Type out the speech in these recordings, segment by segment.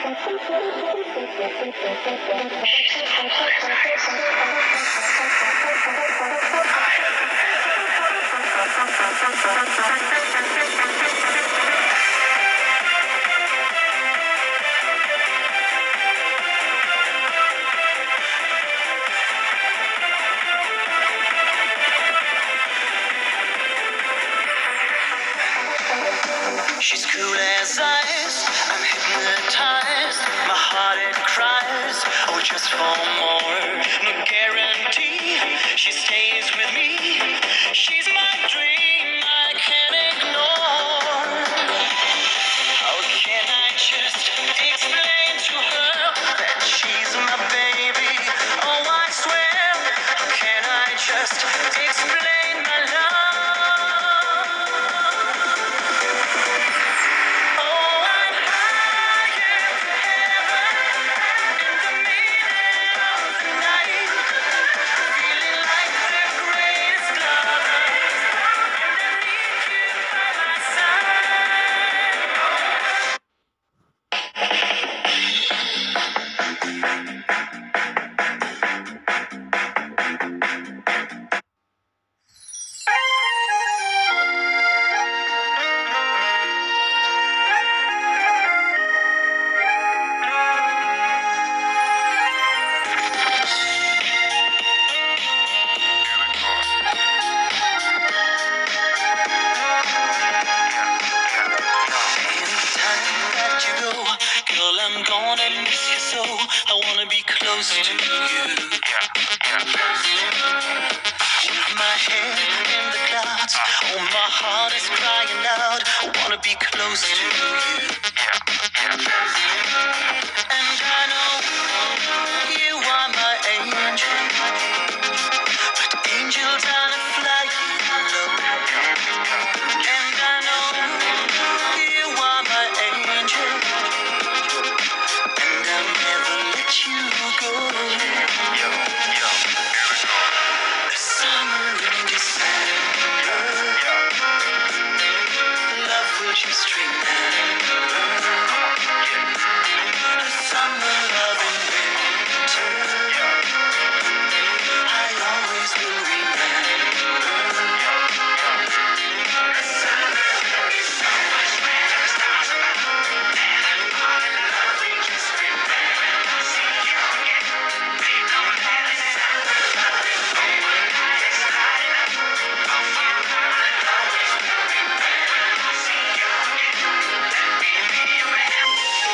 She's cool as ice, I'm hypnotized. My heart it cries, oh just for more. No guarantee, she stays with me. She's my dream, I can't ignore. How can I just explain to her that she's my baby? Oh I swear, how can I just explain my love? I'm gonna miss you so, I wanna be close to you. With my head in the clouds, oh my heart is crying out, I wanna be close to you. And I know you are my angel, but angels aren't flying low. And I know you are my angel, and I'll never let you go. The summer in December, love will just remember. The summer love in winter, I always will remember. The summer is so much better, stars above, and all the love we just remember. See you again, no matter the summer love is over, it's not enough. Oh, for all the love we will remember. See you again, let me be your man.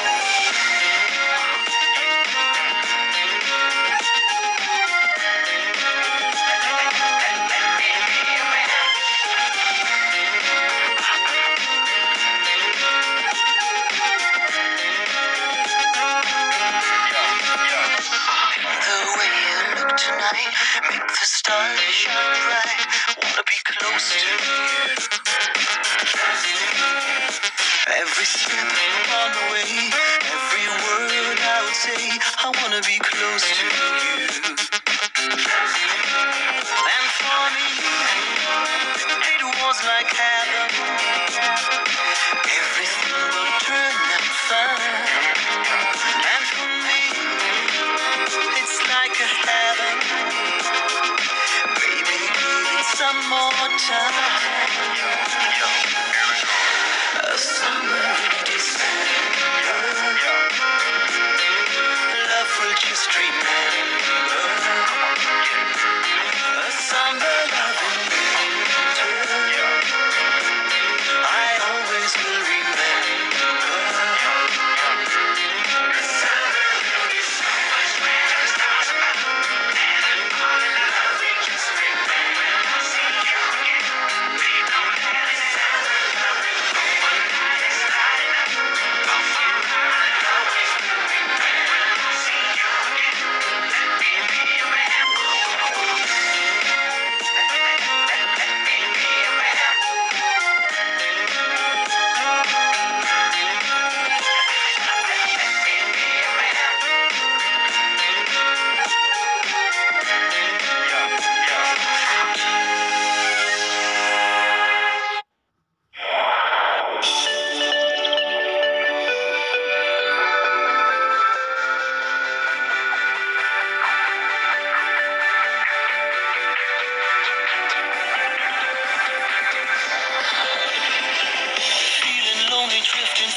The way you look tonight, make the stars shine bright. Wanna be close to you. Every step on the way, every word I would say, I wanna be close to you. And for me, it was like heaven. Everything will turn out fine. And for me, it's like a heaven. Baby, give it some more time. A summer in December, love will just remember.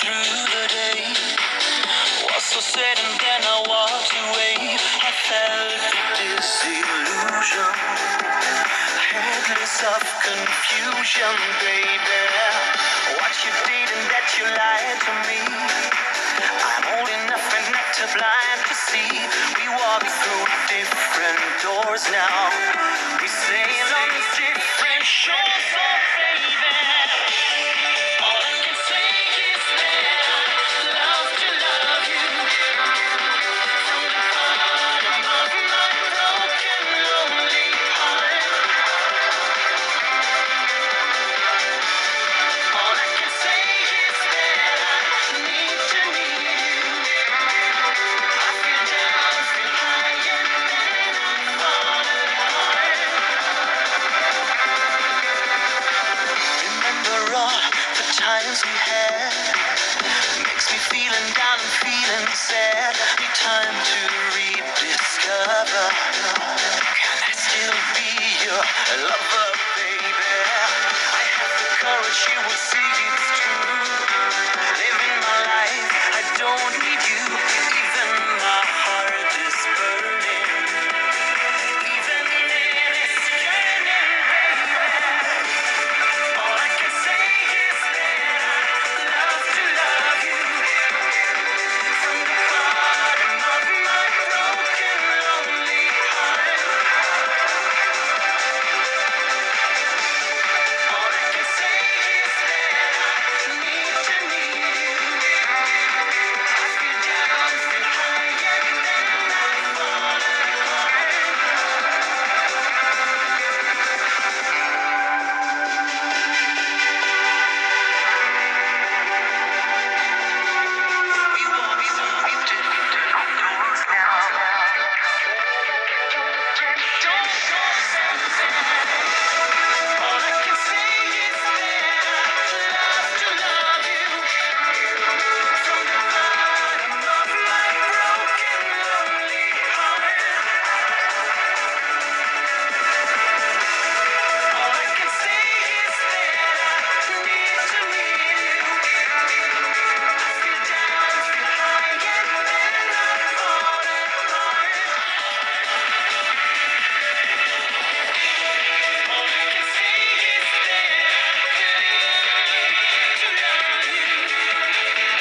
through the day. Was so sad and then I walked away. I felt disillusion, headless of confusion, baby. What you did and that you lied to me. I'm old enough and not too blind to see. We walk through different doors now. We sail on different shores, oh baby. All I can say is that I love to love you from the bottom of my broken, lonely heart. All I can say is that I need to need you. I feel down, feel high, and then I fall apart. Remember all the times we had. Makes me feeling down and feeling sad. Need time to rediscover. Can I still be your lover, baby? I have the courage, you will see it's true. Living my life, I don't need you. Even my heart is burning. Even when it's yearning, baby. All I can say is that I love to love you from the bottom of my broken, lonely heart. All I can say is that I need to need you. I feel down, feel high, and then I fall apart. We walk through different doors now. Don't go sad. All I can say is that I love to love you from the bottom of my broken, lonely heart. All I can say is that I need to need you. I feel down, feel high, and then I fall apart. All I can say is that I need to love you.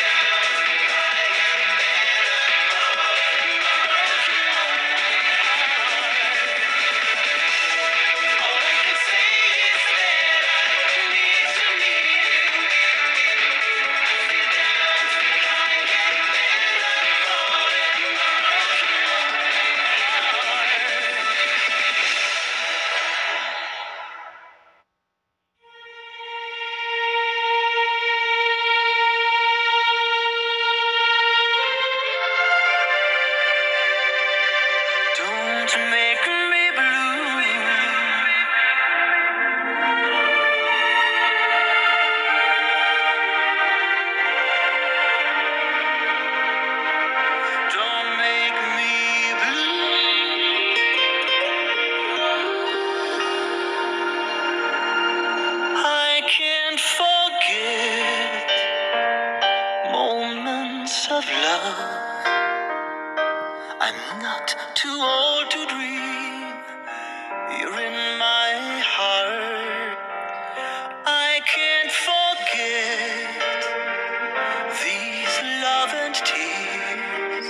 All I can say is that I need to need you. I feel down, feel high, and then I fall apart. Don't make me blue. Don't make me blue. I can't forget moments of love. I'm not too old to dream. You're in my heart. I can't forget these love and tears.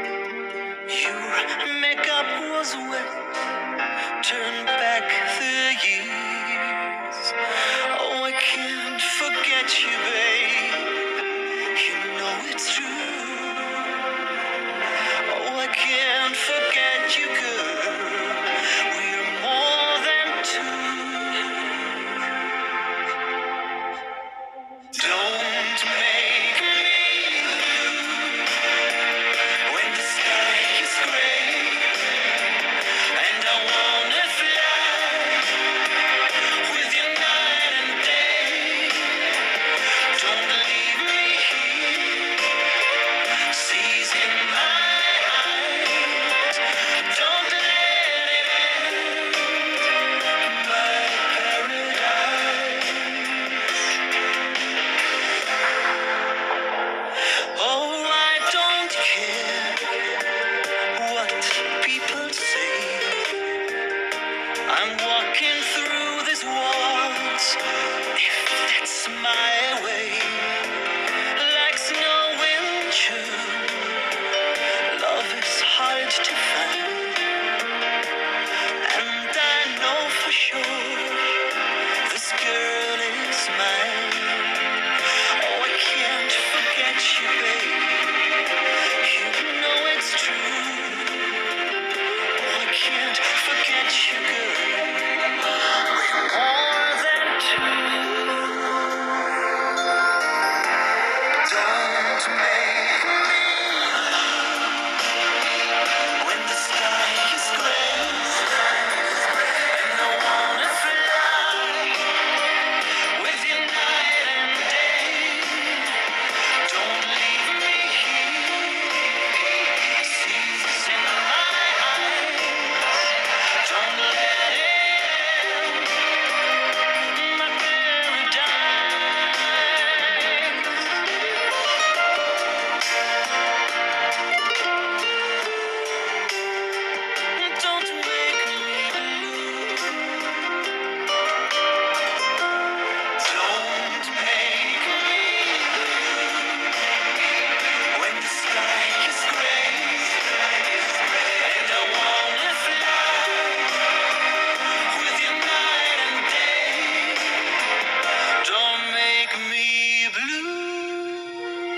Your makeup was wet. Turn back the years. Oh, I can't forget you, babe. You know it's true. Oh, I can't forget you, girl. We're more than two. Don't make me blue when the sky is gray and I wanna fly with you night and day. Don't leave me here, seizing my eyes. Don't let it end my paradise. my way. Like snow in June, love is hard to find. And I know for sure this girl is mine. Oh, I can't forget you, babe. You know it's true. Oh, I can't forget you, girl. We're more than two. Don't make me when the sky is gray and I wanna fly with you night and day. Don't leave me here, seas in my eyes. Don't let in my paradise. Don't make me blue. Don't make me when the sky is gray and I wanna fly with you night and day. Don't make me blue.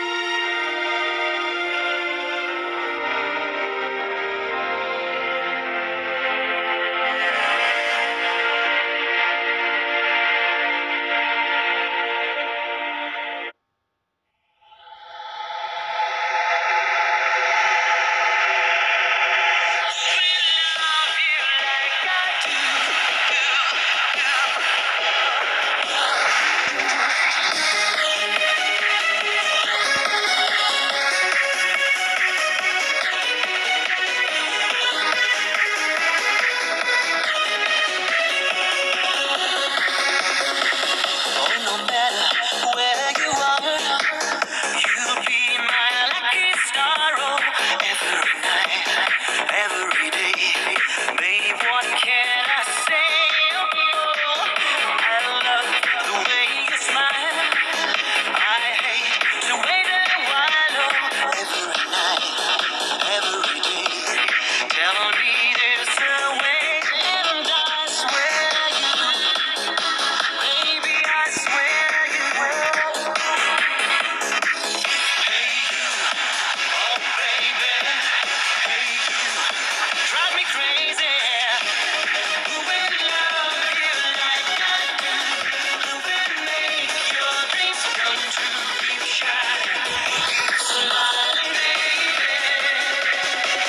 Oh, no matter where you are, you'll be my lucky star. Oh, every night, every day. Babe, what can I say? Oh, I love the way you smile. I hate to wait a while. Oh, every night, every day. Tell me there's a way, and I swear you, baby, I swear you will. Hey you, oh baby, hey you, drive me crazy. Who will love you like I do? Who will make your dreams come true? Keep shining, keep smiling, baby.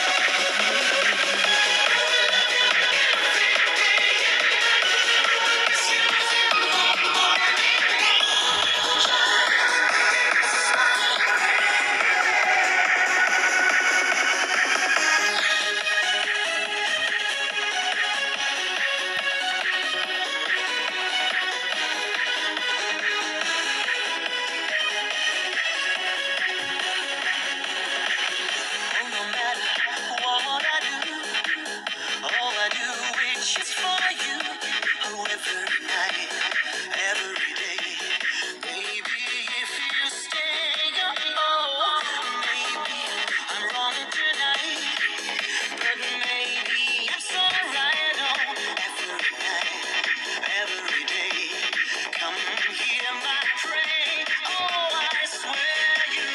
Oh, no matter what I do, all I do is just for you. Oh, every night, every day. Baby, if you stay, oh, maybe I'm wrong tonight, but maybe I'm so right. Oh, every night, every day. Come hear my prayer. Oh, I swear you,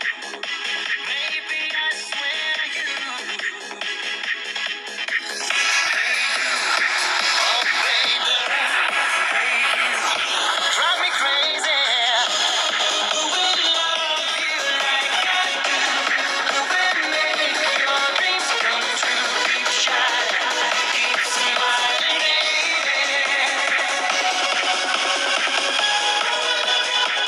baby, I swear you. Oh, baby, drive me crazy. Who will love you like I do? Who will make your dreams come true? Keep shining, keep smiling, baby.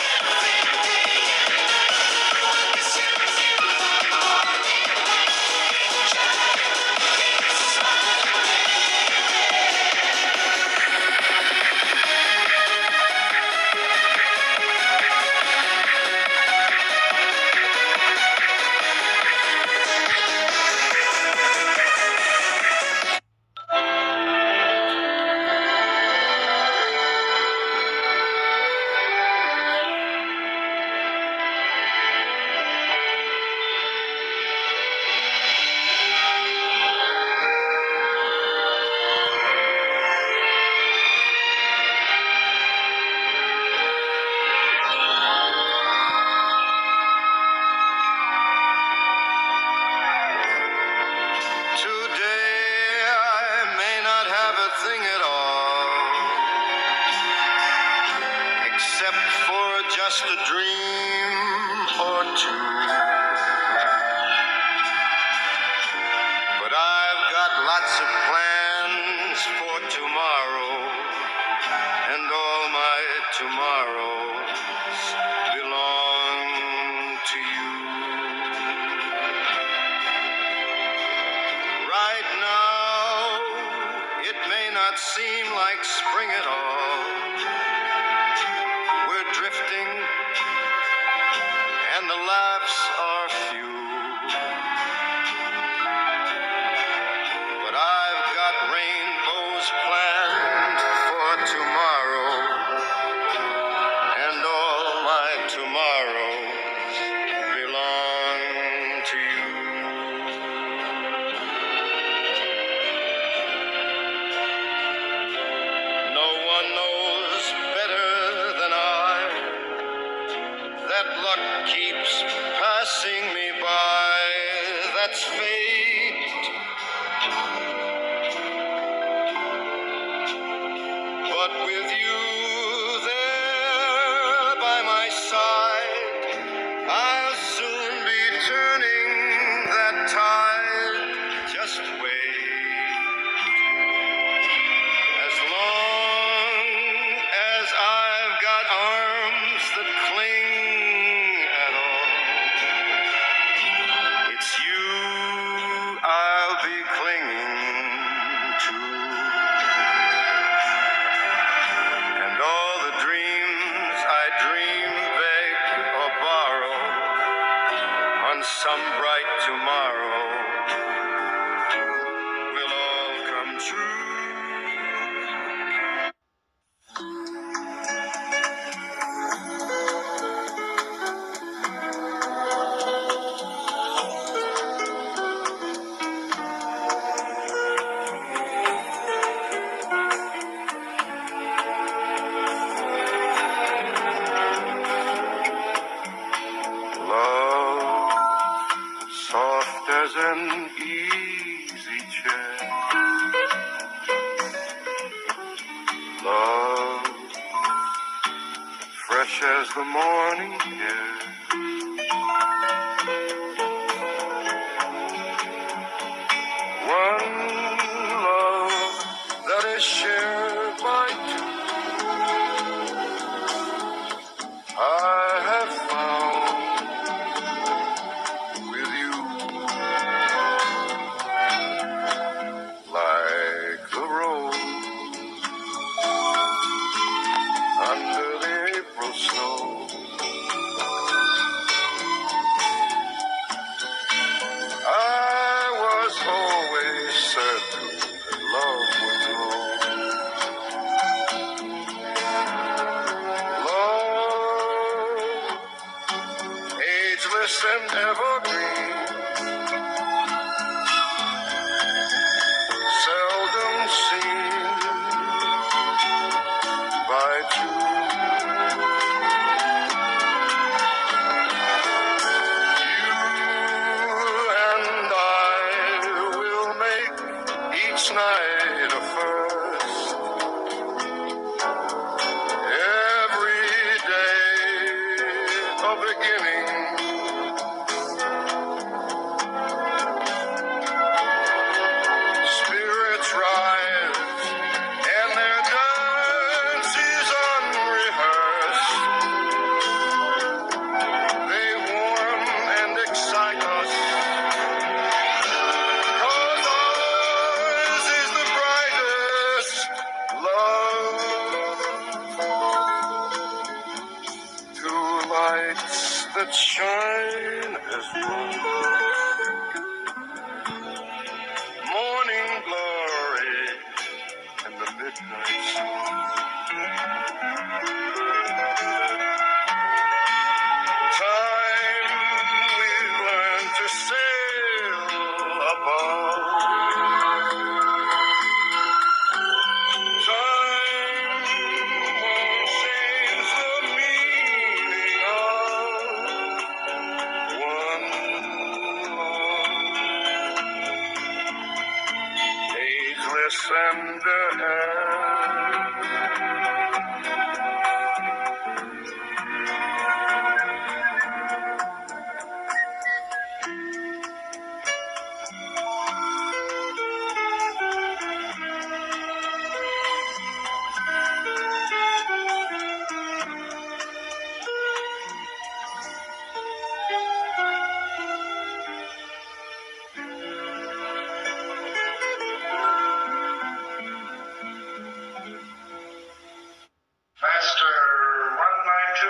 just a dream or two. But I've got lots of plans for tomorrow, and all my tomorrows belong to you. Right now, it may not seem like spring at all. We're drifting, and the laughs are few. But I've got rainbows planned for tomorrow, and all my tomorrows belong to you. No one knows better than I that luck keeps passing me by. That's fate. But with you there by my side, I'll soon be turning that tide. Just wait. As long as I've got arms that cling at all, it's you I'll be clinging to. And all the dreams I dream, beg or borrow, on some bright tomorrow will all come true. Love, soft as an easy chair. Love, fresh as the morning air. One love that is shared by two. I have found with you, like the rose under the April snow. I was always certain that love would grow. Love, ageless and evergreen, seldom seen by two. You and I will make each night a first, every day a beginning. Spirits rise and their dance is unrehearsed. They warm and excite us, 'cause ours is the brightest love. Two lights that shine as one, morning glory and the midnight sun. Time we've learned to sail above. Time won't change the meaning of one love. Ageless and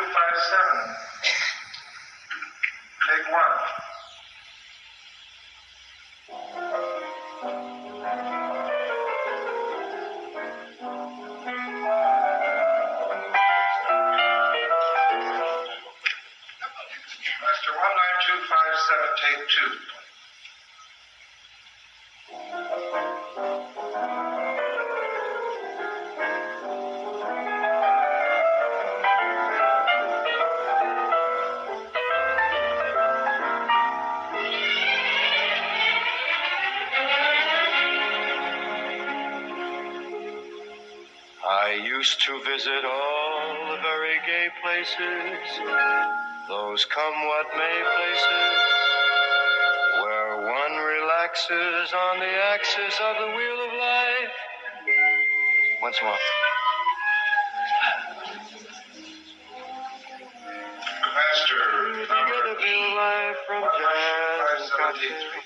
257. Take one. Master 19257, take two. I used to visit all the very gay places, those come what may places, where one relaxes on the axis of the wheel of life. Once more. Master number Together feel life from jazz and cocktails. 573.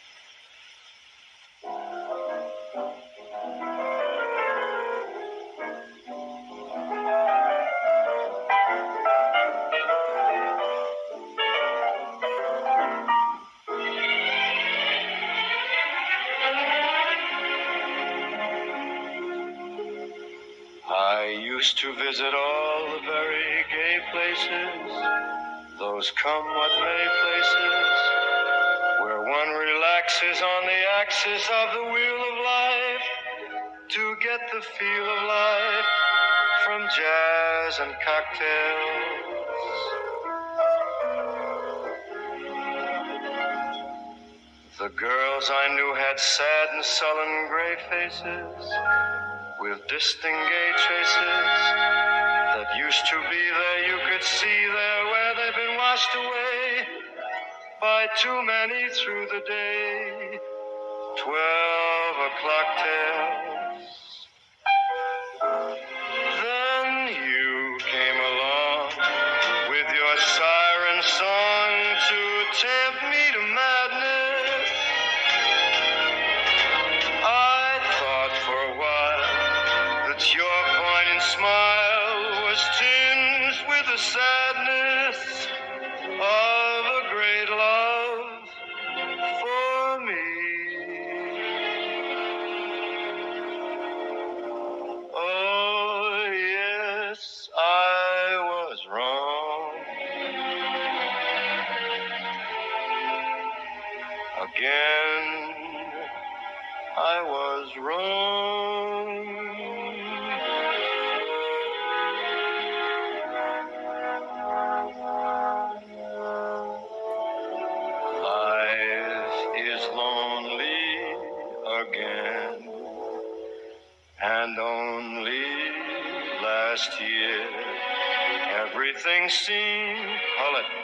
I used to visit all the very gay places, those come what may places, where one relaxes on the axis of the wheel of life to get the feel of life from jazz and cocktails. The girls I knew had sad and sullen gray faces, with distinguished traces that used to be there. You could see there where they've been washed away by too many through the day. 12 o'clock tales. Then you came along with your siren song to tempt me to madness. I thought for a while that your poignant smile was tinged with the sadness of a great love for me. Oh, yes, I was wrong. Again, I was wrong. Life is lonely again, and only last year everything seemed. Hold it.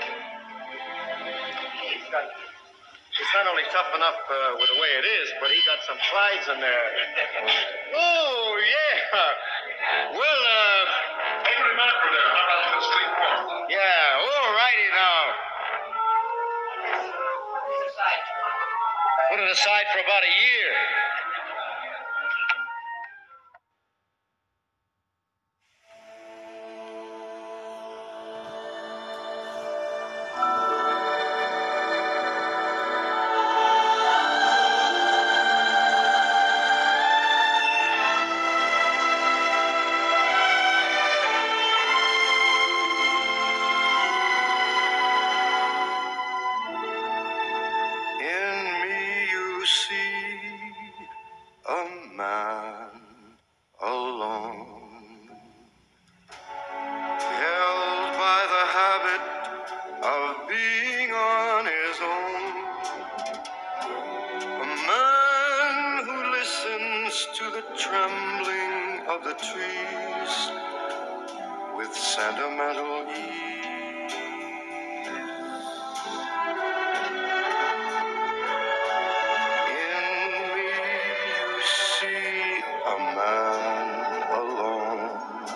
It's not only tough enough with the way it is, but he got some slides in there. Oh, yeah. Well, Henry Marker there. How about the street walk? yeah, all righty now. Put it aside for about a year. In me you see a man alone, held by the habit of being on his own. A man who listens to the trembling of the trees with sentimental ease. In me you see a man alone.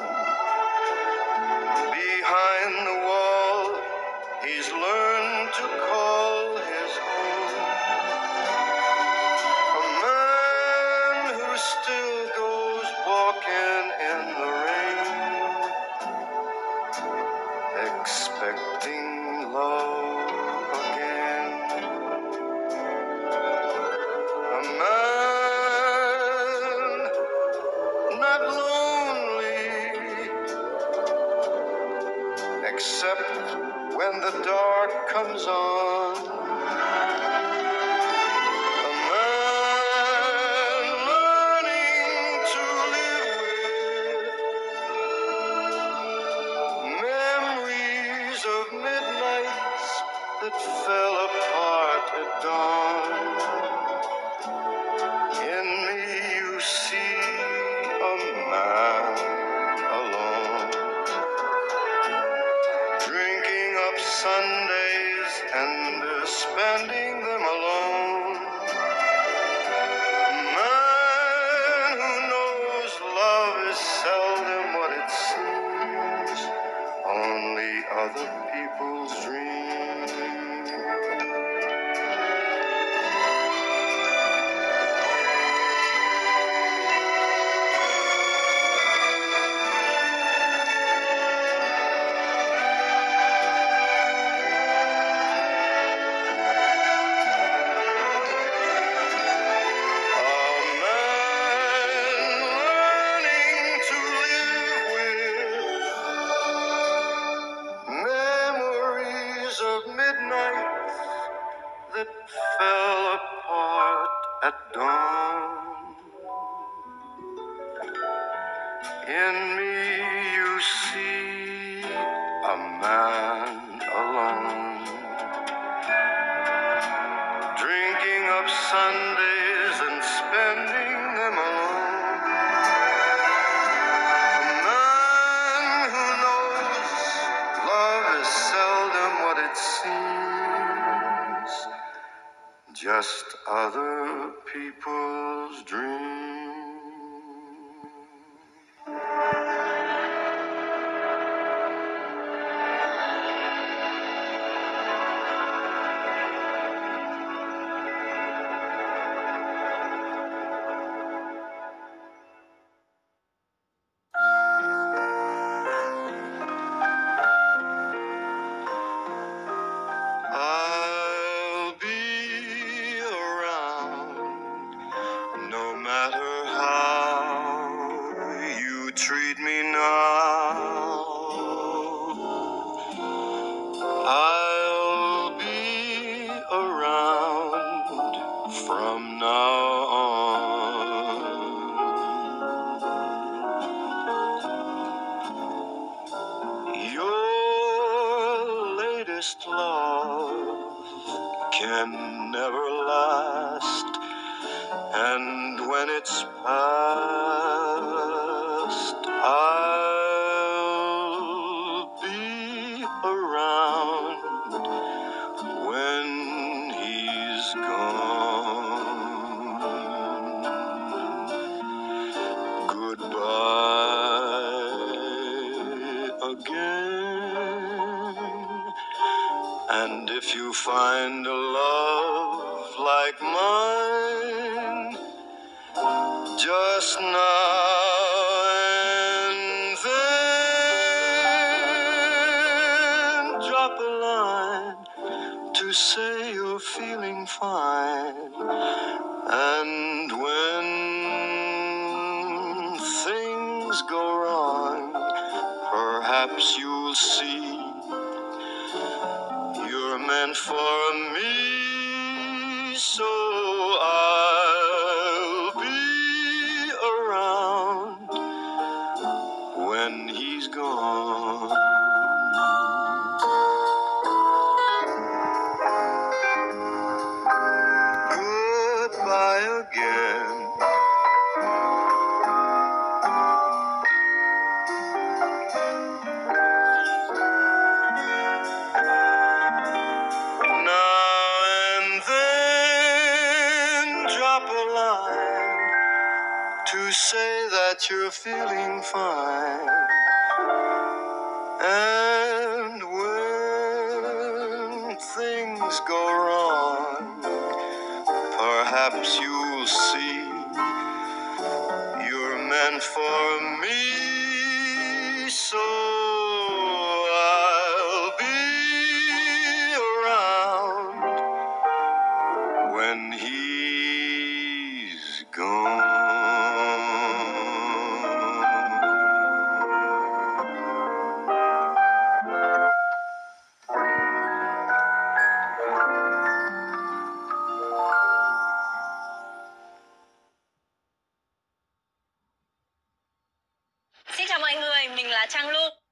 Behind the wall he's learned to call his own. A man who still goes walking in the rain expecting love again. A man not lonely, except when the dark comes on. A man learning to live with memories of midnights that fell apart at dawn. In me you see a man alone, drinking up Sundays and spending them alone. A man who knows love is seldom what it seems, only other people's dreams. That fell apart at dawn. In me you see a man alone, drinking up Sundays and spending them alone. A man who knows love is seldom what it seems, just other people's dreams. I'll be around no matter how you treat me now. I'll be around from now on. Your latest love can never last, and when it's past, I'll be around when he's gone. Goodbye again, and if you find a love like mine, just now and then drop a line to say you're feeling fine. And when things go wrong, perhaps you'll see you're meant for me. So I'll be around when he's gone. Goodbye again. Now and then drop a line to say that you're feeling fine. And when things go wrong, perhaps you'll see you're meant for me. So đời mình là Trang luôn.